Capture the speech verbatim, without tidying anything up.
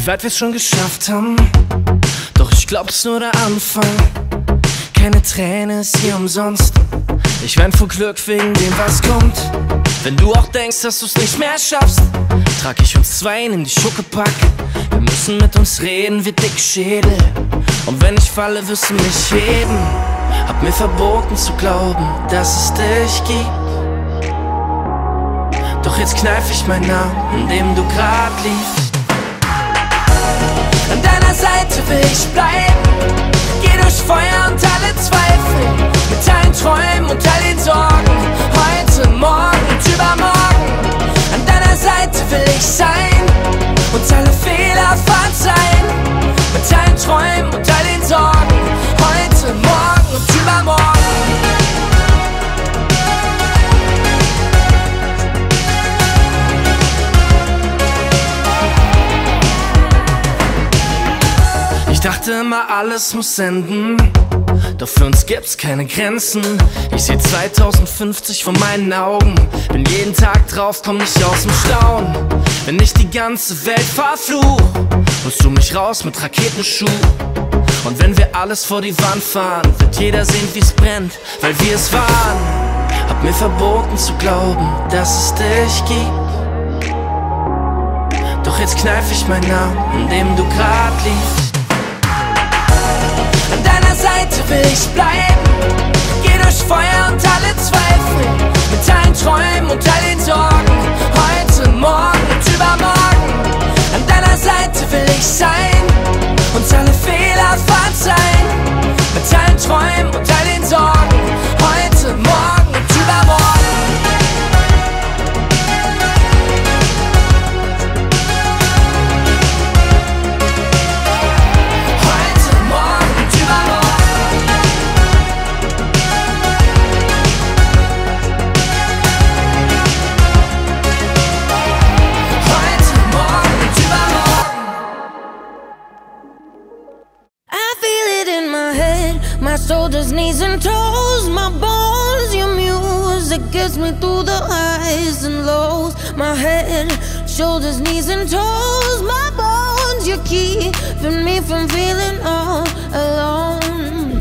weit wir's schon geschafft haben, doch ich glaub, es ist nur der Anfang. Keine Träne ist hier umsonst. Ich wein vor Glück wegen dem, was kommt. Wenn du auch denkst, dass du's nicht mehr schaffst, trag ich uns zwei in die Schuckepack. Wir müssen mit uns reden wie dicke Schädel. Und wenn ich falle, wirst du mich heben. Hab mir verboten zu glauben, dass es dich gibt. Doch jetzt kneif ich meinen Namen, in dem du grad liegst. An deiner Seite will ich bleiben. Geh durch Feuer und alle Zweifel, mit allen Träumen und all den Sorgen, heute, morgen und übermorgen. An deiner Seite will ich sein und alle Fehler verzeihen, mit allen Träumen und all den Sorgen, heute, morgen und übermorgen. Ich dachte immer, alles muss enden, doch für uns gibt's keine Grenzen. Ich seh zweitausendfünfzig vor meinen Augen, bin jeden Tag drauf, komm nicht aus dem Staunen. Wenn ich die ganze Welt verfluch, holst du mich raus mit Raketenschuh. Und wenn wir alles vor die Wand fahren, wird jeder sehen, wie's brennt, weil wir es waren. Hab mir verboten zu glauben, dass es dich gibt. Doch jetzt kneif ich meinen Namen, in dem du grad liegst. An deiner Seite will ich bleiben. Geh durch Feuer und alle Zweifel, mit allen Träumen und all den Sorgen, heute, morgen und übermorgen. An deiner Seite will ich sein und alle Fehler verzeihen, mit allen Träumen und all den Sorgen, heute, morgen und übermorgen. Shoulders, knees and toes, my bones, your music gets me through the highs and lows. My head, shoulders, knees and toes, my bones, you're keeping me from feeling all alone.